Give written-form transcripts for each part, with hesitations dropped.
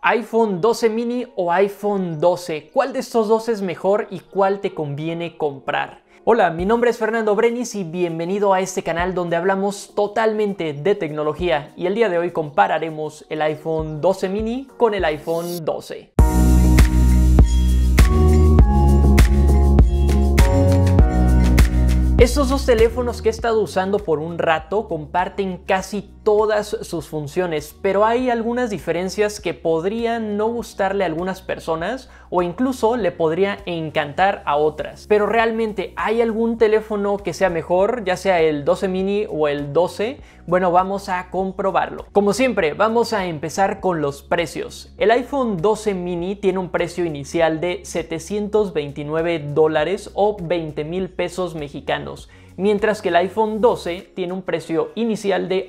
iPhone 12 mini o iPhone 12, ¿cuál de estos dos es mejor y cuál te conviene comprar? Hola, mi nombre es Fernando Brenis y bienvenido a este canal donde hablamos totalmente de tecnología y el día de hoy compararemos el iPhone 12 mini con el iPhone 12. Estos dos teléfonos que he estado usando por un rato comparten casi todas sus funciones, pero hay algunas diferencias que podrían no gustarle a algunas personas o incluso le podría encantar a otras. Pero realmente, ¿hay algún teléfono que sea mejor, ya sea el 12 mini o el 12? Bueno, vamos a comprobarlo. Como siempre, vamos a empezar con los precios. El iPhone 12 mini tiene un precio inicial de $729 o 20,000 pesos mexicanos. Mientras que el iPhone 12 tiene un precio inicial de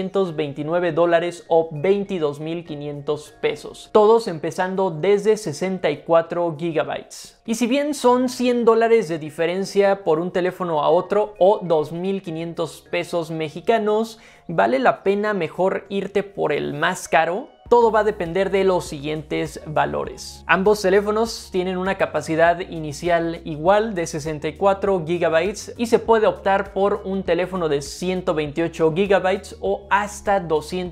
$829 o 22,500 pesos, todos empezando desde 64 GB. Y si bien son $100 de diferencia por un teléfono a otro o 2,500 pesos mexicanos, vale la pena mejor irte por el más caro. Todo va a depender de los siguientes valores. Ambos teléfonos tienen una capacidad inicial igual de 64 GB y se puede optar por un teléfono de 128 GB o hasta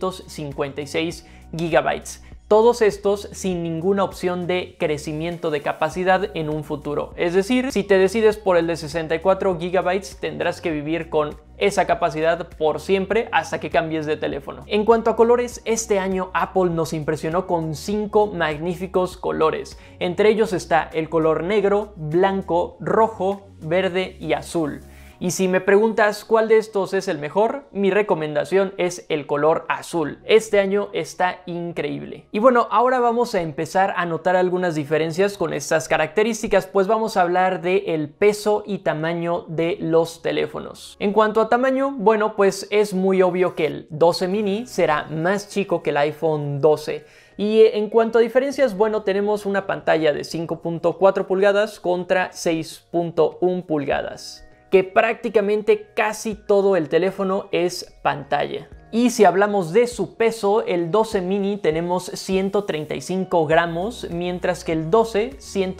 256 GB. Todos estos sin ninguna opción de crecimiento de capacidad en un futuro. Es decir, si te decides por el de 64 GB, tendrás que vivir con esa capacidad por siempre hasta que cambies de teléfono. En cuanto a colores, este año Apple nos impresionó con 5 magníficos colores. Entre ellos está el color negro, blanco, rojo, verde y azul. Y si me preguntas cuál de estos es el mejor, mi recomendación es el color azul. Este año está increíble. Y bueno, ahora vamos a empezar a notar algunas diferencias con estas características, pues vamos a hablar del peso y tamaño de los teléfonos. En cuanto a tamaño, bueno, pues es muy obvio que el 12 mini será más chico que el iPhone 12. Y en cuanto a diferencias, bueno, tenemos una pantalla de 5.4 pulgadas contra 6.1 pulgadas. Que prácticamente casi todo el teléfono es pantalla. Y si hablamos de su peso, el 12 mini tenemos 135 gramos, mientras que el 12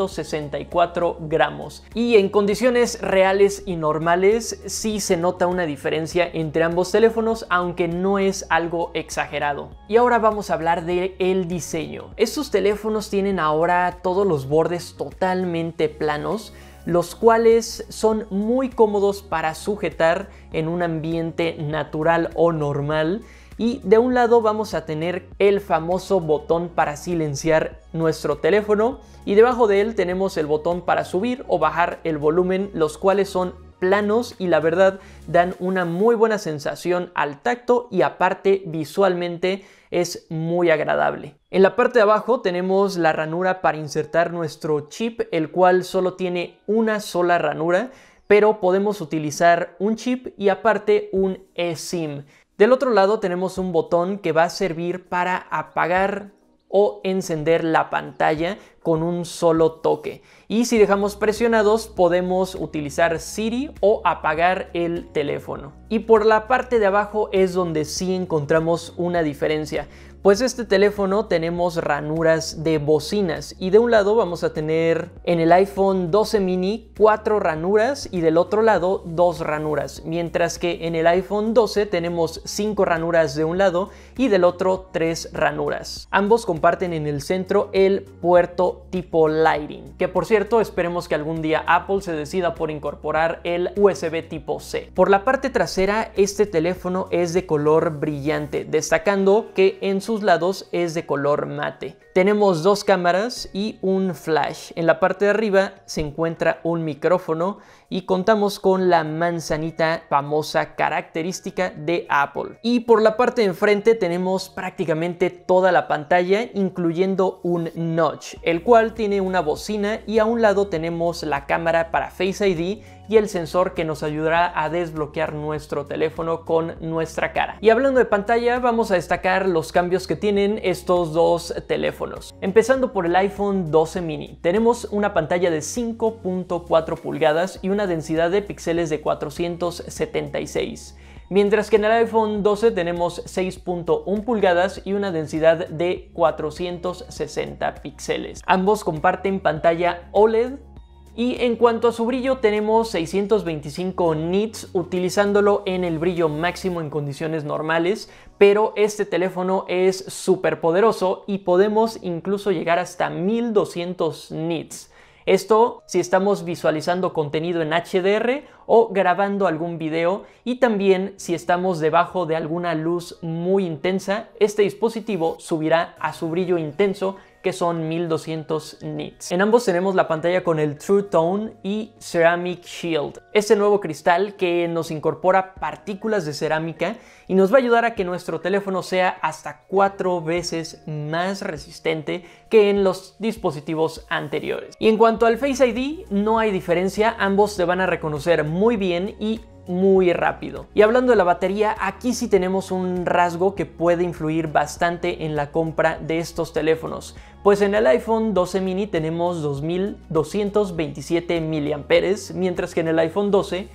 164 gramos. Y en condiciones reales y normales sí se nota una diferencia entre ambos teléfonos, aunque no es algo exagerado. Y ahora vamos a hablar del diseño. Estos teléfonos tienen ahora todos los bordes totalmente planos, los cuales son muy cómodos para sujetar en un ambiente natural o normal. Y de un lado vamos a tener el famoso botón para silenciar nuestro teléfono y debajo de él tenemos el botón para subir o bajar el volumen, los cuales son planos y la verdad dan una muy buena sensación al tacto y aparte visualmente es muy agradable. En la parte de abajo tenemos la ranura para insertar nuestro chip, el cual solo tiene una sola ranura, pero podemos utilizar un chip y aparte un eSIM. Del otro lado tenemos un botón que va a servir para apagar o encender la pantalla con un solo toque. Y si dejamos presionados podemos utilizar Siri o apagar el teléfono. Y por la parte de abajo es donde sí encontramos una diferencia. Pues este teléfono tenemos ranuras de bocinas y de un lado vamos a tener en el iPhone 12 mini 4 ranuras y del otro lado 2 ranuras, mientras que en el iPhone 12 tenemos 5 ranuras de un lado y del otro 3 ranuras. Ambos comparten en el centro el puerto tipo Lightning, que por cierto esperemos que algún día Apple se decida por incorporar el USB tipo C. Por la parte trasera este teléfono es de color brillante, destacando que en sus lados es de color mate. Tenemos 2 cámaras y un flash. En la parte de arriba se encuentra un micrófono y contamos con la manzanita famosa característica de Apple. Y por la parte de enfrente tenemos prácticamente toda la pantalla, incluyendo un notch, el cual tiene una bocina y a un lado tenemos la cámara para Face ID y el sensor que nos ayudará a desbloquear nuestro teléfono con nuestra cara. Y hablando de pantalla, vamos a destacar los cambios que tienen estos dos teléfonos. Empezando por el iPhone 12 mini, tenemos una pantalla de 5.4 pulgadas y una densidad de píxeles de 476. mientras que en el iPhone 12 tenemos 6.1 pulgadas y una densidad de 460 píxeles. Ambos comparten pantalla OLED. Y en cuanto a su brillo, tenemos 625 nits utilizándolo en el brillo máximo en condiciones normales, pero este teléfono es súper poderoso y podemos incluso llegar hasta 1200 nits. Esto si estamos visualizando contenido en HDR o grabando algún video, y también si estamos debajo de alguna luz muy intensa, este dispositivo subirá a su brillo intenso, que son 1200 nits. En ambos tenemos la pantalla con el True Tone y Ceramic Shield, este nuevo cristal que nos incorpora partículas de cerámica y nos va a ayudar a que nuestro teléfono sea hasta 4 veces más resistente que en los dispositivos anteriores. Y en cuanto al Face ID, no hay diferencia, ambos se van a reconocer muy bien y muy rápido. Y hablando de la batería, aquí sí tenemos un rasgo que puede influir bastante en la compra de estos teléfonos, pues en el iPhone 12 mini tenemos 2227 mAh, mientras que en el iPhone 12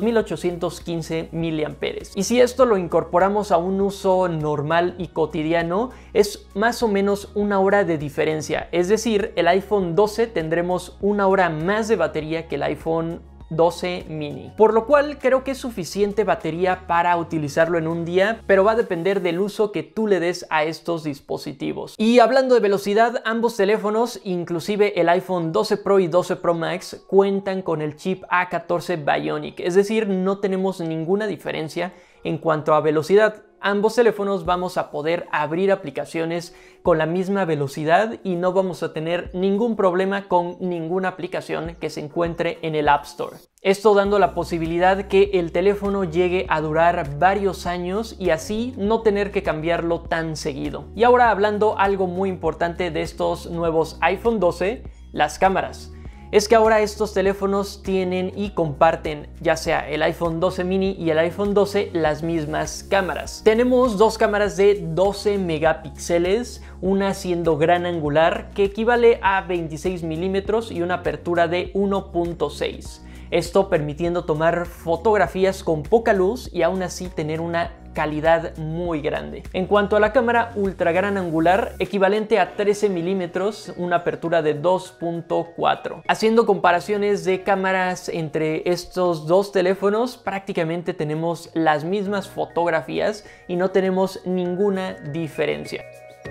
2815 mAh. Y si esto lo incorporamos a un uso normal y cotidiano, es más o menos una hora de diferencia, es decir, el iPhone 12 tendremos una hora más de batería que el iPhone 12 mini, por lo cual creo que es suficiente batería para utilizarlo en un día, pero va a depender del uso que tú le des a estos dispositivos. Y hablando de velocidad, ambos teléfonos, inclusive el iPhone 12 Pro y 12 Pro Max, cuentan con el chip A14 Bionic, es decir, no tenemos ninguna diferencia en cuanto a velocidad. Ambos teléfonos vamos a poder abrir aplicaciones con la misma velocidad y no vamos a tener ningún problema con ninguna aplicación que se encuentre en el App Store. Esto dando la posibilidad que el teléfono llegue a durar varios años y así no tener que cambiarlo tan seguido. Y ahora hablando algo muy importante de estos nuevos iPhone 12, las cámaras. Es que ahora estos teléfonos tienen y comparten, ya sea el iPhone 12 mini y el iPhone 12, las mismas cámaras. Tenemos dos cámaras de 12 megapíxeles, una siendo gran angular que equivale a 26 milímetros y una apertura de 1.6. Esto permitiendo tomar fotografías con poca luz y aún así tener una calidad muy grande. En cuanto a la cámara ultra gran angular, equivalente a 13 milímetros, una apertura de 2.4. Haciendo comparaciones de cámaras entre estos dos teléfonos, prácticamente tenemos las mismas fotografías y no tenemos ninguna diferencia.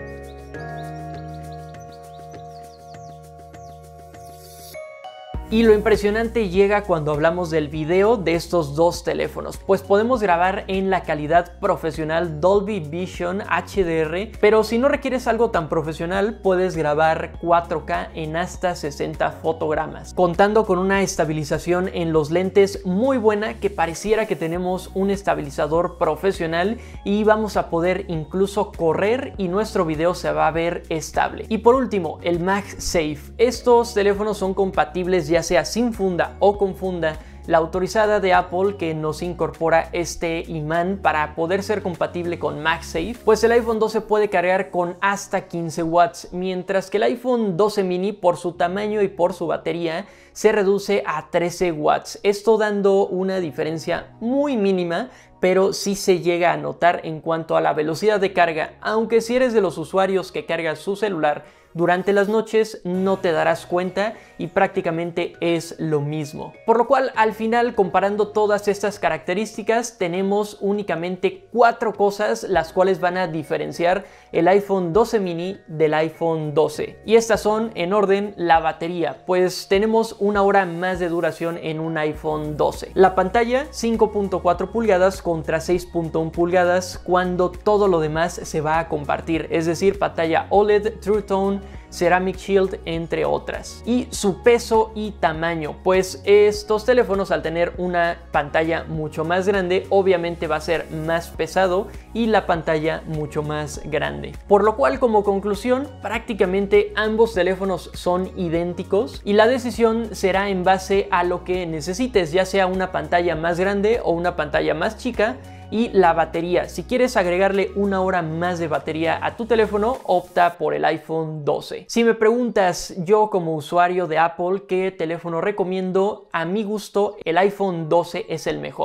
Y lo impresionante llega cuando hablamos del video de estos dos teléfonos, pues podemos grabar en la calidad profesional Dolby Vision HDR, pero si no requieres algo tan profesional, puedes grabar 4K en hasta 60 fotogramas, contando con una estabilización en los lentes muy buena, que pareciera que tenemos un estabilizador profesional y vamos a poder incluso correr y nuestro video se va a ver estable. Y por último, el MagSafe. Estos teléfonos son compatibles ya sea sin funda o con funda. La autorizada de Apple que nos incorpora este imán para poder ser compatible con MagSafe, pues el iPhone 12 puede cargar con hasta 15 watts, mientras que el iPhone 12 mini por su tamaño y por su batería se reduce a 13 watts, esto dando una diferencia muy mínima, pero sí se llega a notar en cuanto a la velocidad de carga, aunque si eres de los usuarios que carga su celular durante las noches no te darás cuenta y prácticamente es lo mismo. Por lo cual al final, comparando todas estas características, tenemos únicamente 4 cosas las cuales van a diferenciar el iPhone 12 mini del iPhone 12. Y estas son en orden: la batería, pues tenemos una hora más de duración en un iPhone 12. La pantalla 5.4 pulgadas contra 6.1 pulgadas cuando todo lo demás se va a compartir, es decir, pantalla OLED, True Tone, Ceramic Shield, entre otras. Y su peso y tamaño, pues estos teléfonos al tener una pantalla mucho más grande obviamente va a ser más pesado y la pantalla mucho más grande, por lo cual como conclusión prácticamente ambos teléfonos son idénticos y la decisión será en base a lo que necesites, ya sea una pantalla más grande o una pantalla más chica. Y la batería, si quieres agregarle una hora más de batería a tu teléfono, opta por el iPhone 12. Si me preguntas yo como usuario de Apple qué teléfono recomiendo, a mi gusto el iPhone 12 es el mejor,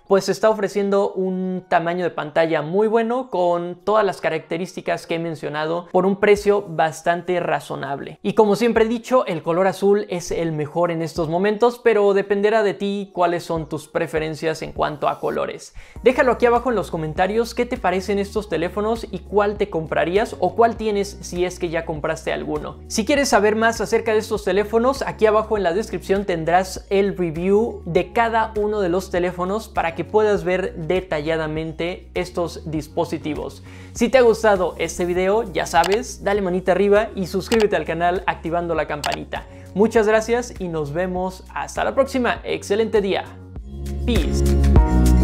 pues está ofreciendo un tamaño de pantalla muy bueno con todas las características que he mencionado por un precio bastante razonable. Y como siempre he dicho, el color azul es el mejor en estos momentos, pero dependerá de ti cuáles son tus preferencias en cuanto a colores. Déjalo aquí abajo en los comentarios qué te parecen estos teléfonos y cuál te comprarías o cuál tienes si es que ya compraste alguno. Si quieres saber más acerca de estos teléfonos, aquí abajo en la descripción tendrás el review de cada uno de los teléfonos para que puedas ver detalladamente estos dispositivos. Si te ha gustado este video, ya sabes, dale manita arriba y suscríbete al canal activando la campanita. Muchas gracias y nos vemos hasta la próxima. Excelente día. Peace.